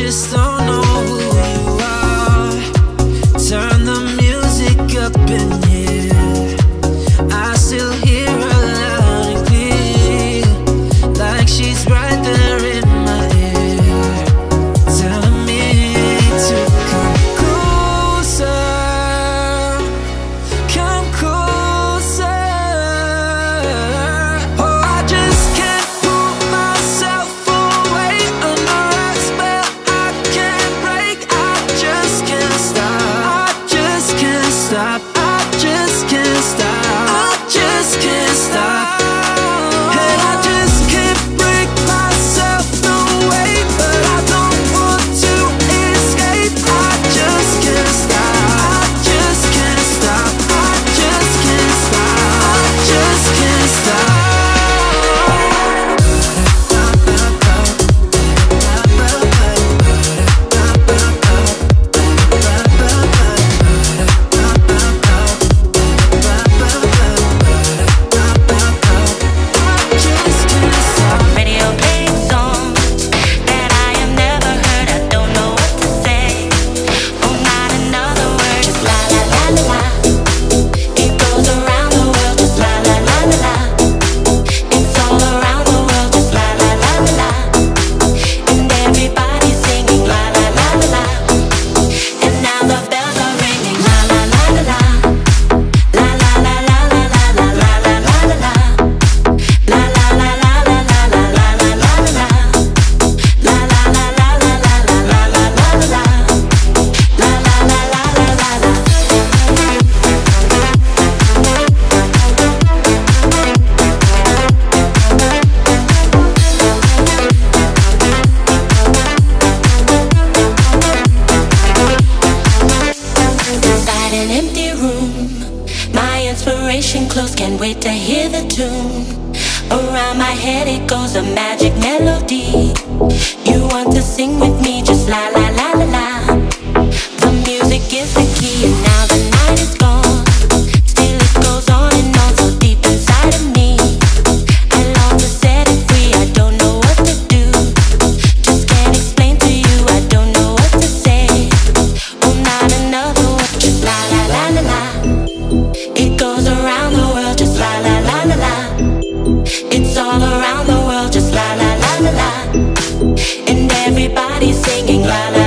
just don't know who you are. Turn the music up in here. I still hear her loud and clear, like she's right there in my ear, telling me to come closer, come closer. Oh, I just can't pull myself away under a spell I can't break. I just can't stop. I just can't stop. I just can't stop. I just can't stop. And I just can't break myself away, but I don't want to escape. I just can't stop. I just can't stop. I just can't stop. I just can't stop. Radio playing songs that I have never heard. I don't know what to say. Oh, not another word. Just la la la la la. It goes around the world. Just la la la la la. It's all around the world. Just la la la la la. And everybody's singing la la la la la. And now the bells are ringing la la la la la. La la la la la la la la la la la la. La la la la la la la la la la la la. La la la la la la la la la la la la. La la la la la la Inside an empty room, my inspiration close, can't wait to hear the tune. Around my head it goes a magic melody. You want to sing with me, just la la la la la. The music is the key, and now the night is gone. Still it goes on and on, so deep inside of me. I long to set it free, I don't know what to do. Just can't explain to you, I don't know what to say. Oh, not another word, just la la la la la. It goes around the world, just la la la la la. It's all around the world, just la la la la la. And everybody's singing la la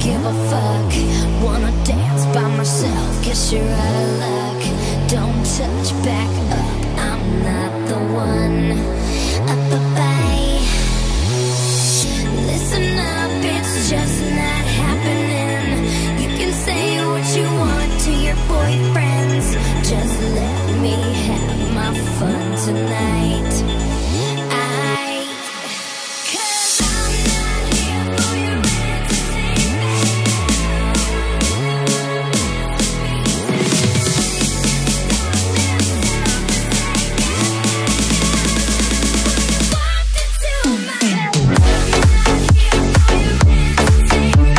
give a fuck. Wanna dance by myself, guess you're out of luck. Don't touch, back up, I'm not the one. Bye. Listen up, it's just not happening. You can say what you want to your boyfriends. Just let me have my fun tonight. Cause I'm not here for your entertainment.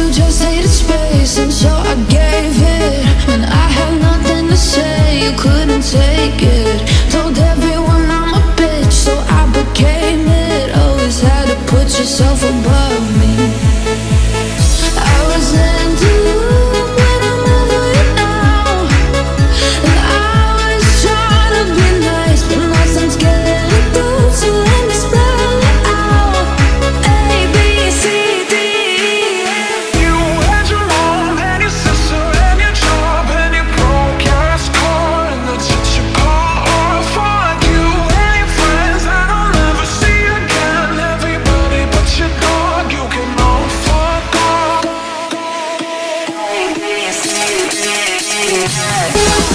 you just needed space, and so I gave it. When I had nothing to say, you couldn't take it. Told everyone I'm a bitch, so I became it. Always had to put yourself above me. I was into you when I'm over it now, and I was trying to be nice, but nothing's getting through, so let me spell it out. A, B, C, D, E, F. You had your mom and your sister and your job and your broke ass car and the teacher you call off. Fuck you and your friends that I'll never see again. Everybody but your dog, you can all fuck off. A, B, C, D, E, F.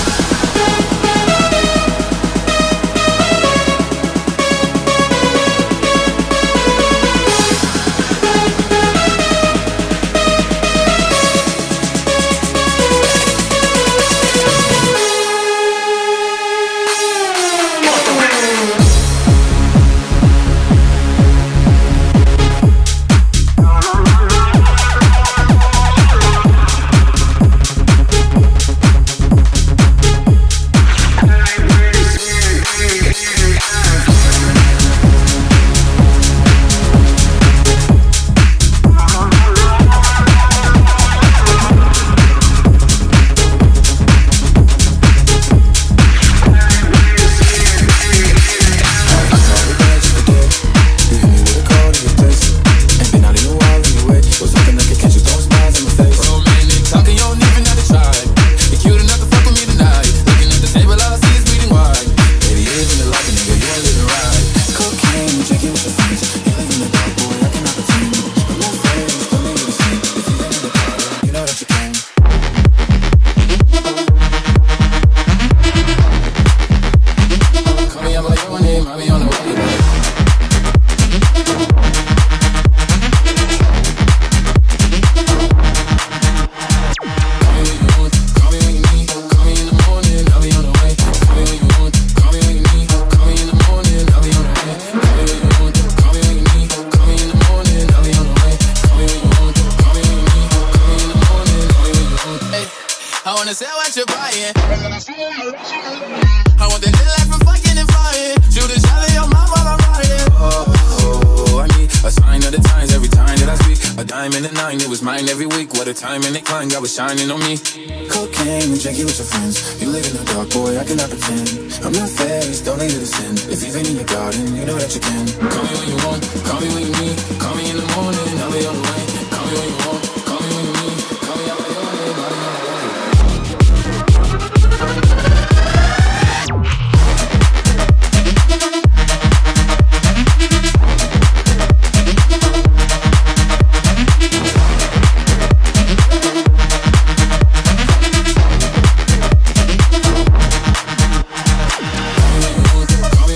I was shining on me. Cocaine and drinking with your friends. You live in the dark, boy, I cannot pretend. I'm not faced, don't need you to sin. If you've been in your garden, you know that you can. Call me when you want, call me when you need. Call me in the morning, I'll be on the way. Call me when you want, call me when you need. Call me out by your name, I'll be on the way.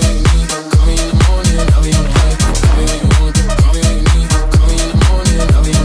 I'll be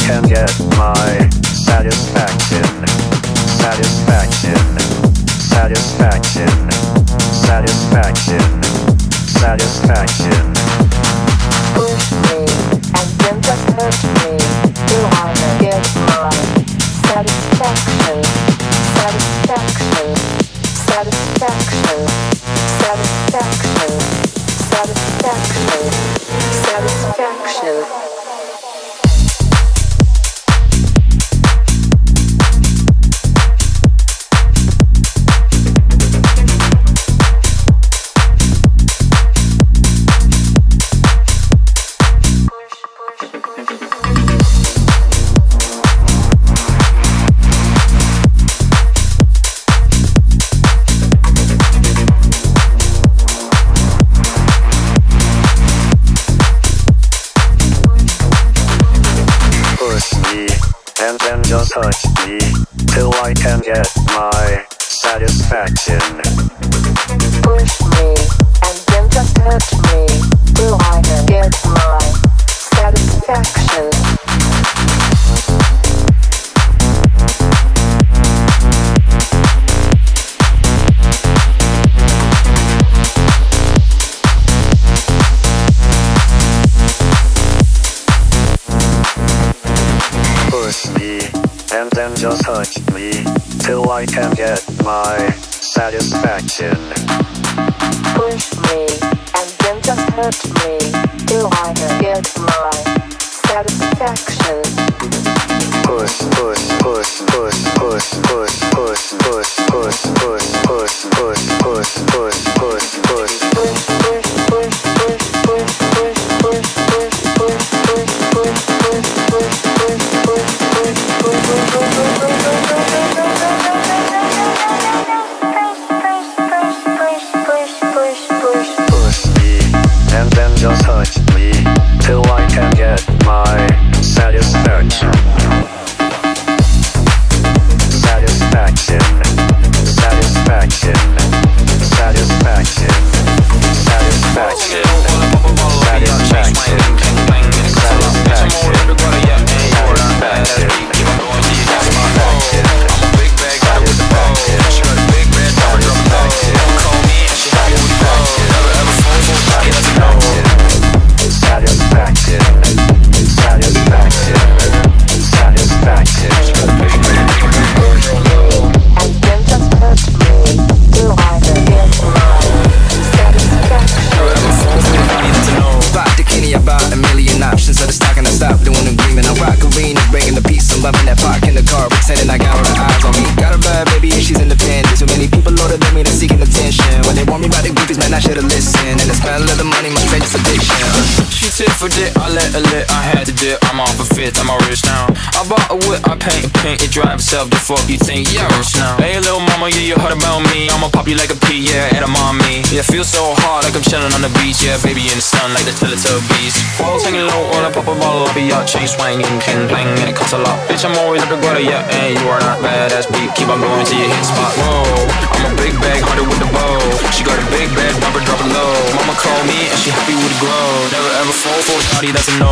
can get my satisfaction. Satisfaction. Satisfaction. Satisfaction. Satisfaction. Push me and then just hurt me till I get my satisfaction. Satisfaction. Satisfaction. Satisfaction. Satisfaction. Satisfaction. And then just touch me till I can get my satisfaction. Push me and then just hurt me till I can get my satisfaction. Push me and then just touch me till I can get my satisfaction. Push me and then just hurt me till I can get my satisfaction. Push, push, push, push, push, push, push, push, push, push, push, push, push, push, push, push, and then just touch me till I can get my satisfaction. Satisfaction. Satisfaction. Satisfaction. Satisfaction. Satisfaction. Bumping that park in the car, pretending I got all the eyes on me. Got a bad baby and she's independent. Too many people older than me that's seeking attention. When they want me by the groupies, man, I should've listened. And the smell of the money, my strangest addiction. She tit for dick, I let her lit, I had to dip. I'm off a fifth, I'm all rich now. I bought a whip, I paint, it drive itself. The fuck you think, yeah, rich now. Hey little mama, yeah, you heard about me. I'ma pop you like a pea, yeah, and I'm on me. Yeah, feel so hard like I'm chilling on the beach. Yeah, baby in the sun like the Teletubbies. Walls hanging low, when I pop a bottle, I'll be out, chain swinging, king bang, and it costs a lot. Bitch, I'm always at the gutter, yeah, and you are not badass beat. Keep on going till you hit spot. Whoa, I'm a big bag hunter with the bow. She got a big bed, drop it low. Mama call me and she happy with the glow. Never ever fall for a shawty, that's a no.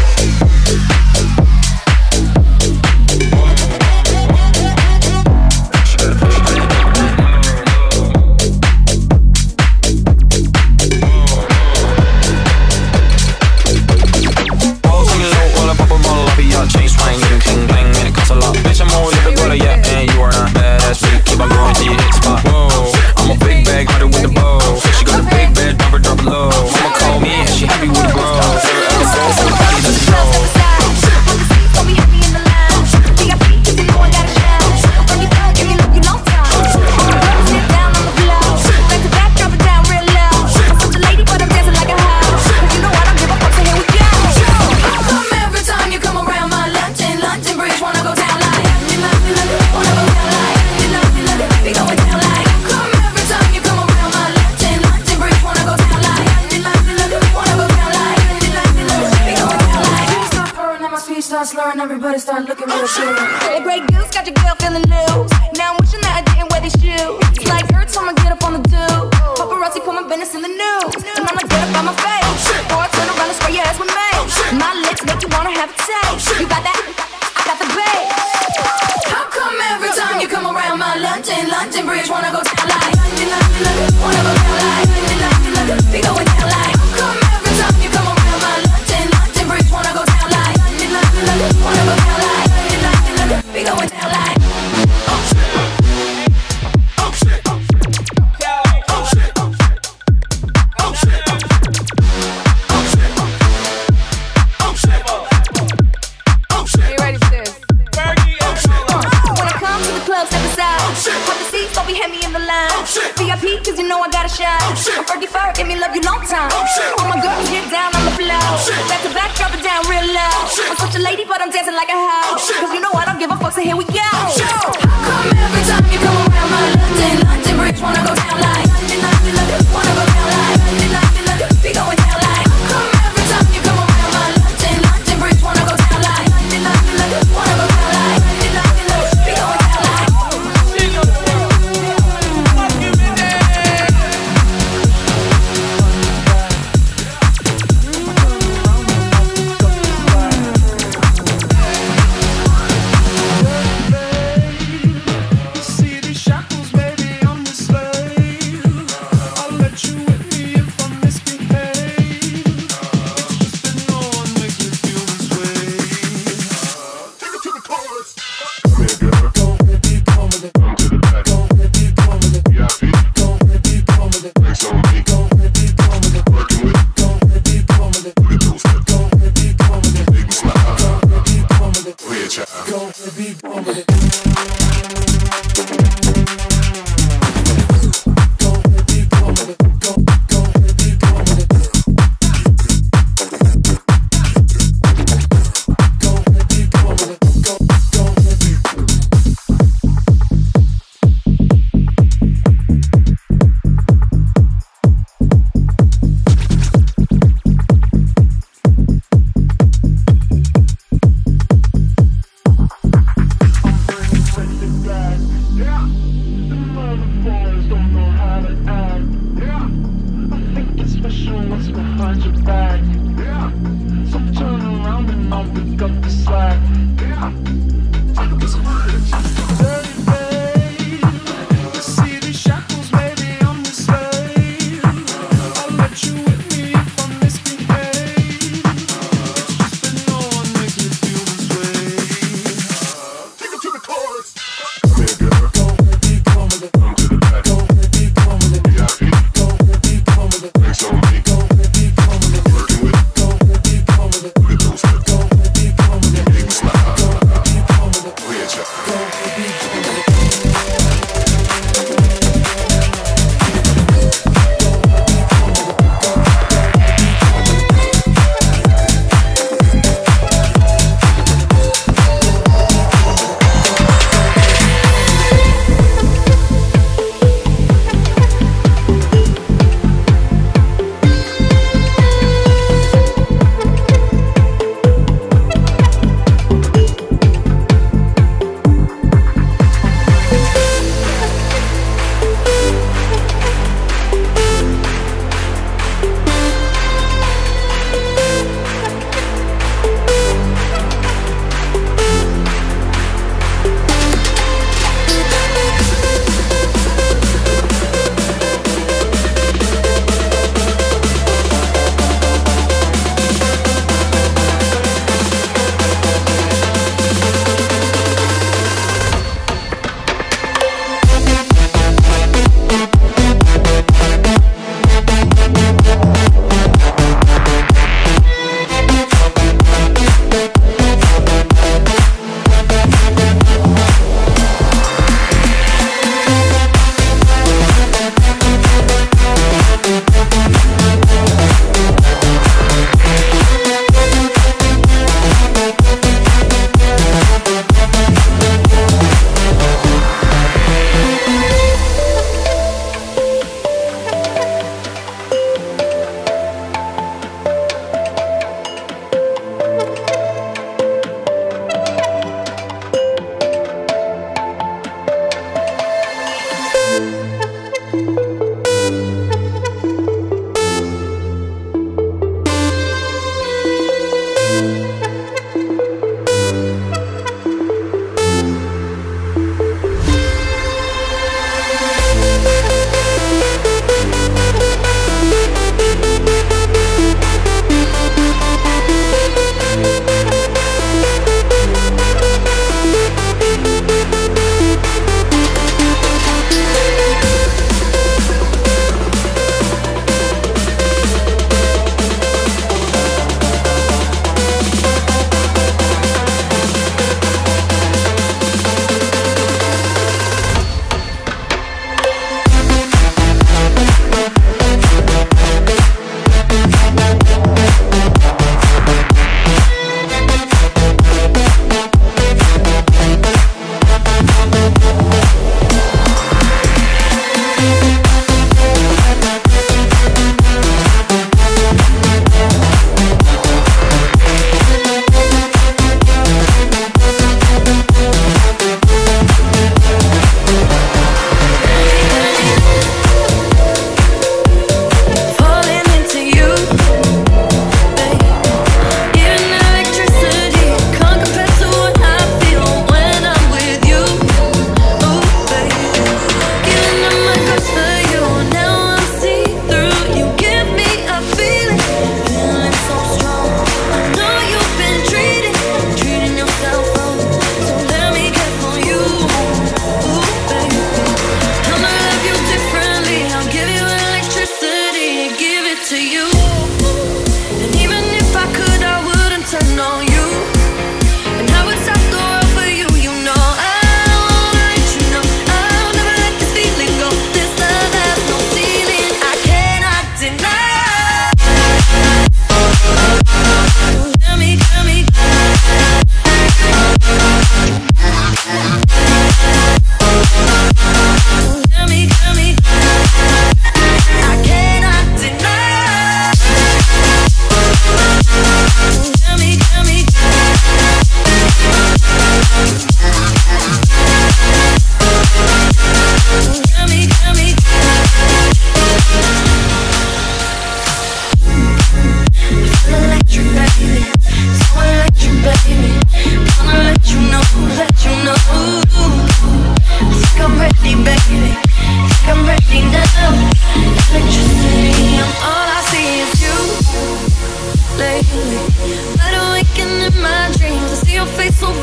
Chain swinging, king bang, and it costs a lot. Bitch, I'm always at the gutter, yeah, and you are not badass beat. Keep on going till you hit spot. Whoa, I'm a big bag hunter with the bow. She got a big bed, drop it low. Mama call me and she happy with the grow. Never ever fall for a body that's a no. Slurring, everybody start looking real shit. Hey, Grey Goose got your girl feeling loose. Now I'm wishing that I didn't wear these shoes. It's like hurts, I'ma get up on the do. Paparazzi put my business in the news, and I'ma get up on my face. Or I turn around and spray your ass with me. My lips make you wanna have appetite. You got that? I got the bass. How come every time you come around my London Bridge wanna go down like London, wanna go down like London, we going down like. How come every time you come around my London Bridge wanna go down like London, wanna go down like London, we going down like. Oh shit, oh shit, oh shit, oh shit, oh shit, oh shit, oh shit. Are you ready for this? When I come to the club, step aside. Pop the seats, don't be hand me in the line. VIP, cause you know I gotta shine. I'm Fergie Ferg, give me love you long time. All my girls get down on the floor. Back to back, drop it down real low. I'm such a lady, but I'm dancing like a hoe. Cause you know I don't give a fuck, so here we go. How come every time you come around my London Bridge wanna go down like London, wanna go down like London, we going down like. How come every time you come around my London Bridge wanna go down like London, wanna go down like London, we going down like.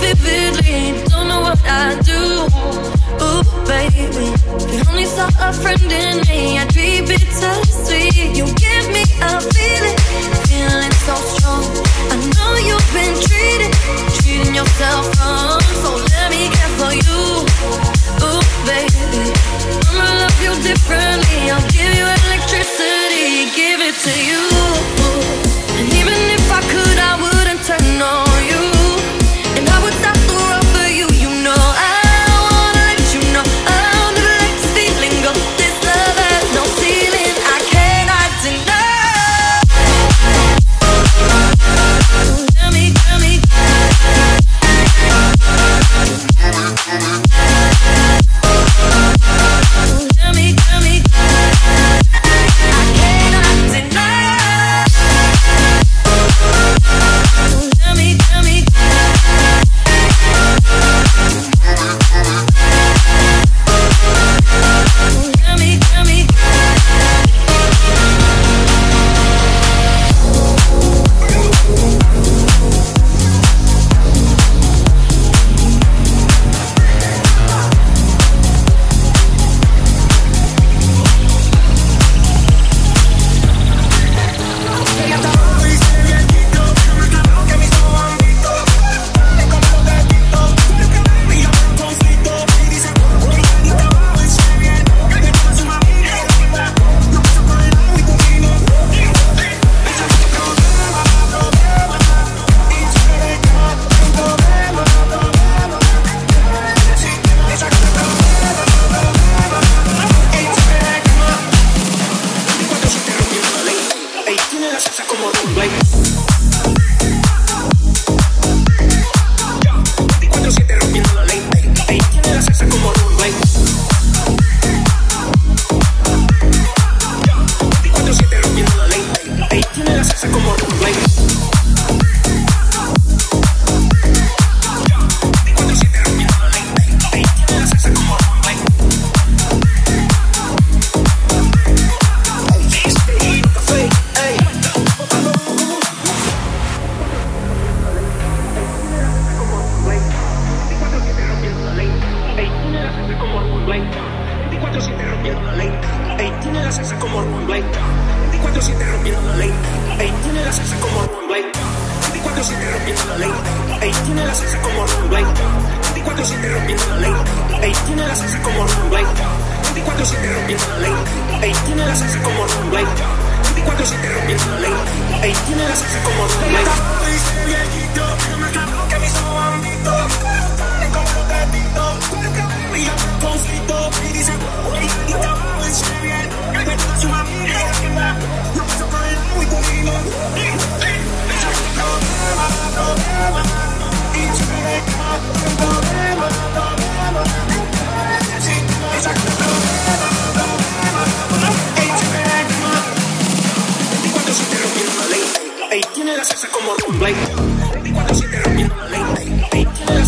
vividly. Don't know what I do. Ooh, baby, if you only saw a friend in me, I'd be bittersweet. You give me a feeling so strong. I know you've been treating yourself wrong. So let me care for you. Ooh, baby, I'ma love you differently. I'll give you electricity, give it to you. And even if I could, I wouldn't turn on you. And I would stop the world for you, you know. I wanna let you know I'll never let this feeling go. This love has no ceiling, I cannot deny. Tell me, tell me. Tell me, tell me. I cannot deny. Tell me, tell me. Tell me, tell me. Tiene la salsa como rumba. 24/7 rompiendo la ley. Tiene la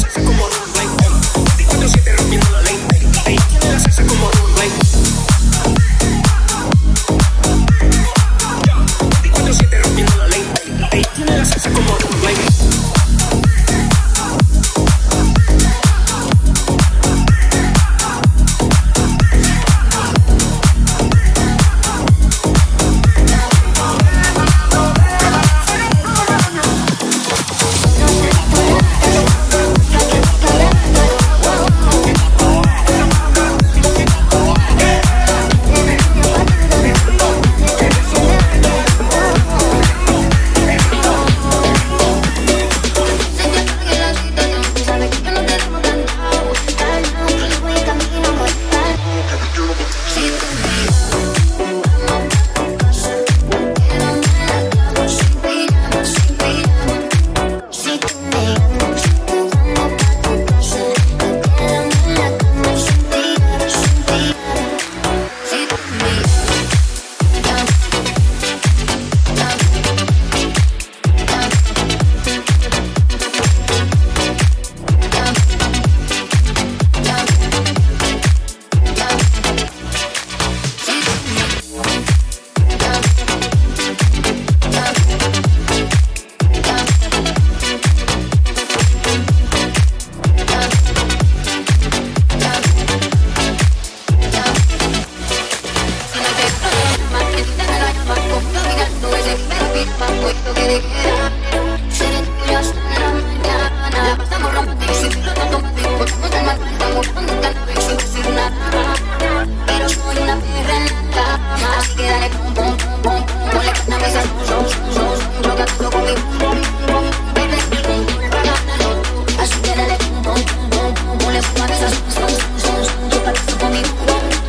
buscando un cannabis sin decir nada. Pero soy una perra en la cama, así que dale pum pum pum pum pum. Ponle cannabis al son, choca todo con mi pum pum pum. Verde y con culpa ganando, así que dale pum pum pum pum pum. Ponle cannabis al son, choca todo con mi pum pum pum.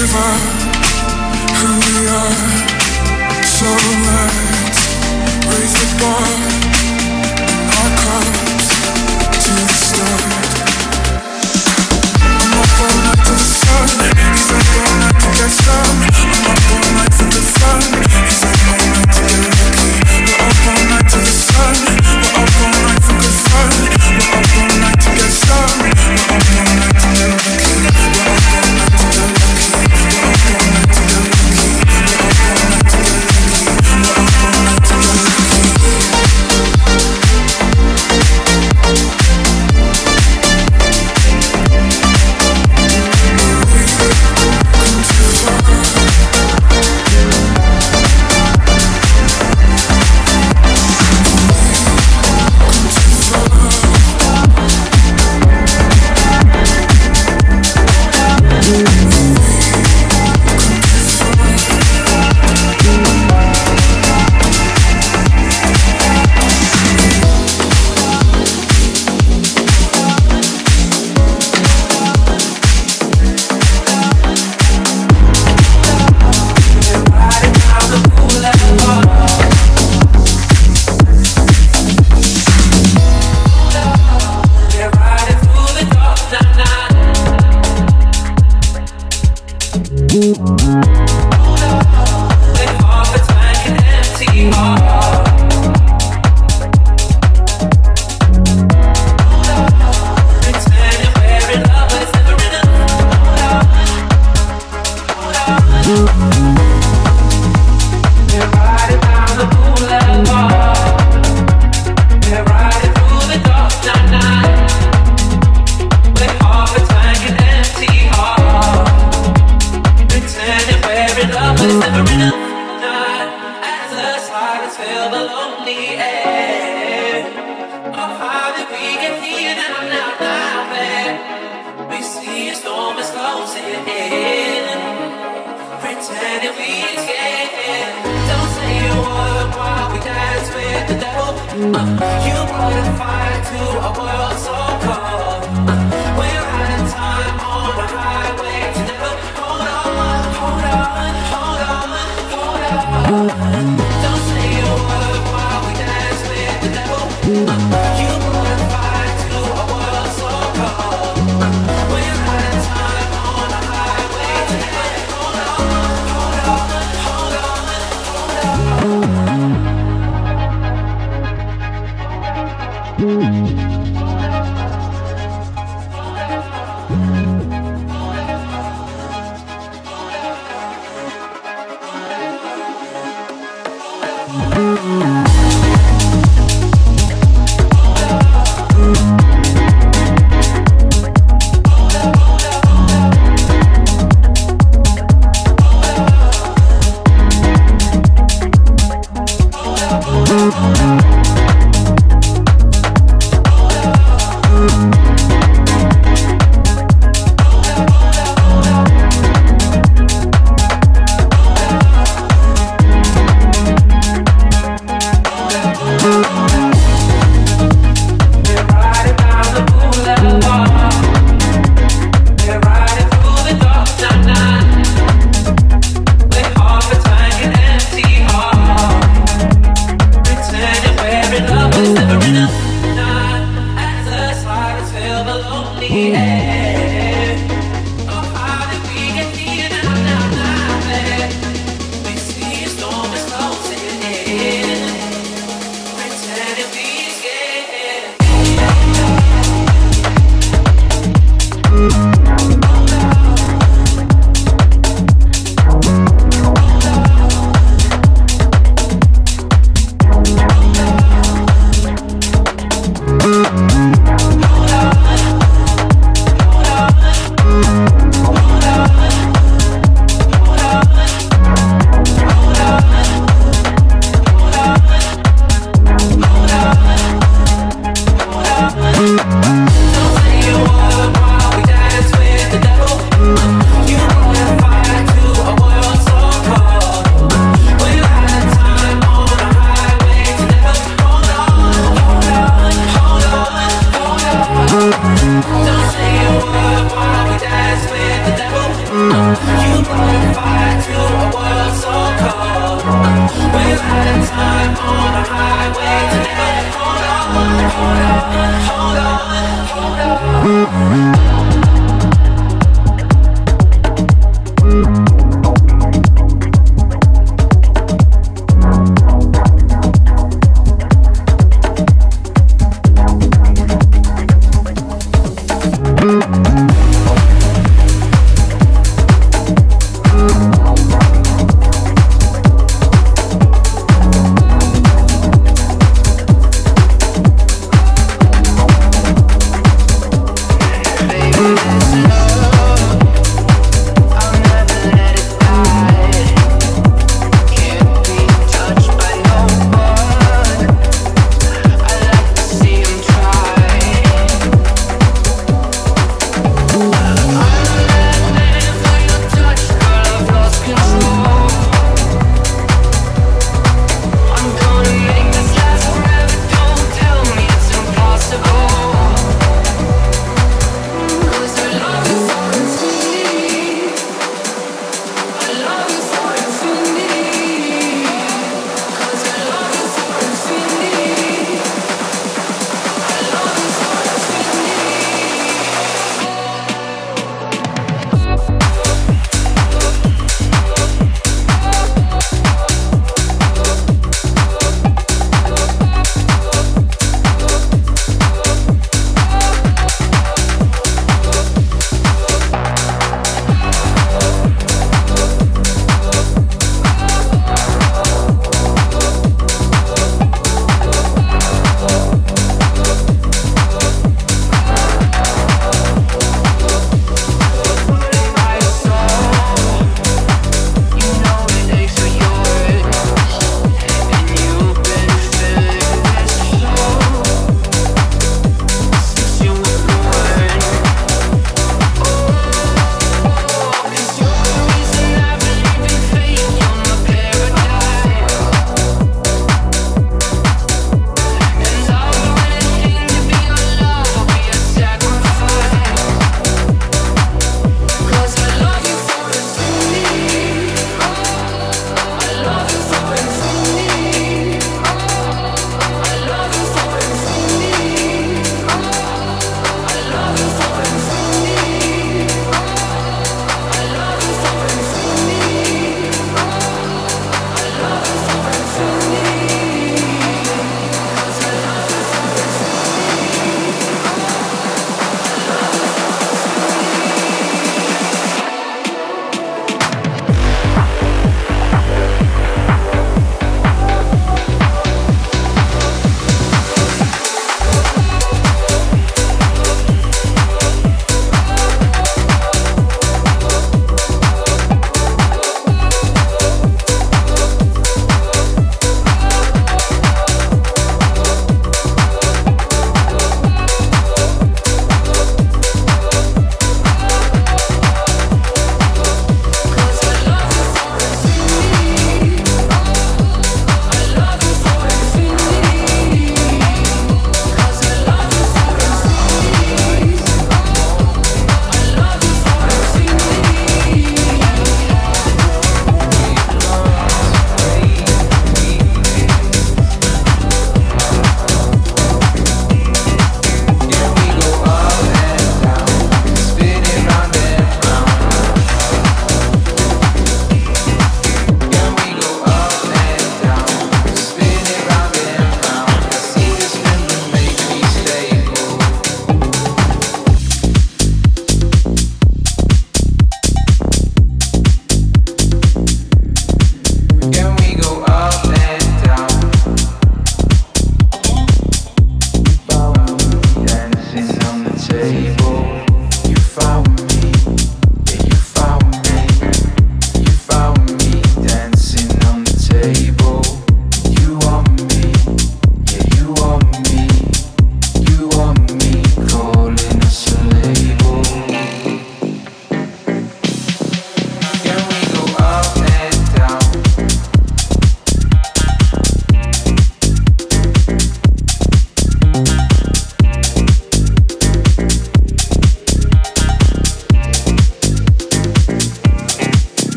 give up who we are. So let's raise the bar, our cups to the start. I'm up all night to the sun. He's up all night to get some. I'm up all night for the fun. He's up all night to get lucky. We're up all night to the sun. We're up all night for good fun. We're up all night to get some. We're up all night to get lucky. We're up all night to get lucky. We're up all night to get lucky. We're up all night to get lucky. We're up all night to get lucky. Mm-hmm.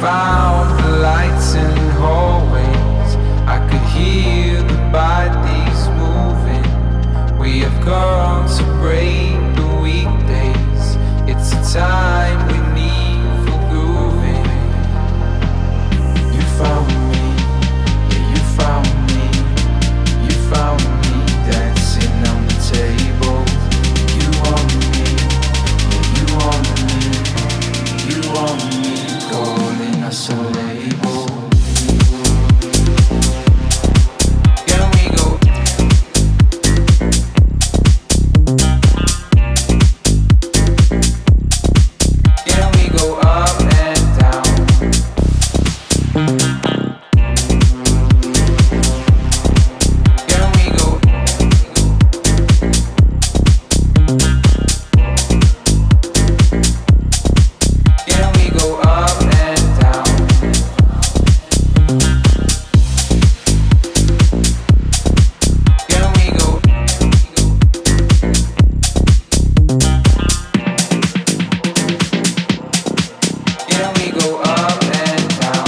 found the lights in hallways. I could hear the bodies moving. We have come to break the weekdays. It's a time we need for grooving. You found me, yeah, you found me. You found me dancing on the table. You want me, yeah, you want me. You want me, calling us a label. Can we go? Can we go up and down? Can we go? Can we go up and down? Can we go? Can we go up and down?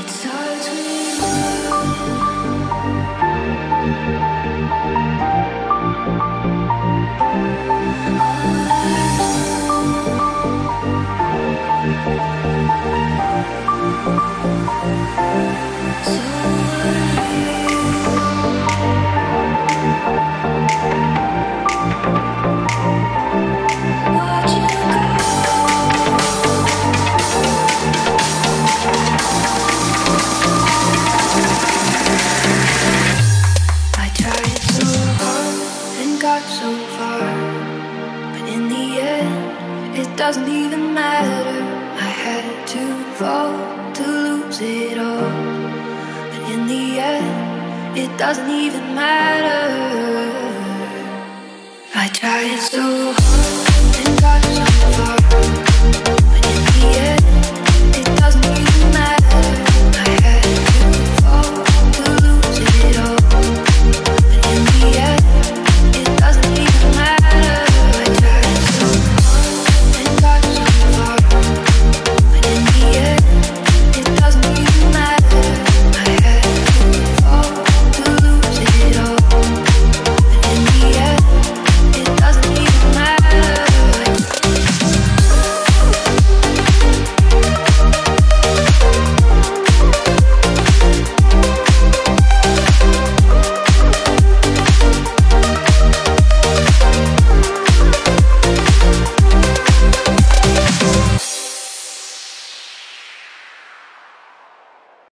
Doesn't even matter. I had to fall to lose it all, but in the end, it doesn't even matter. I tried so hard and got so far.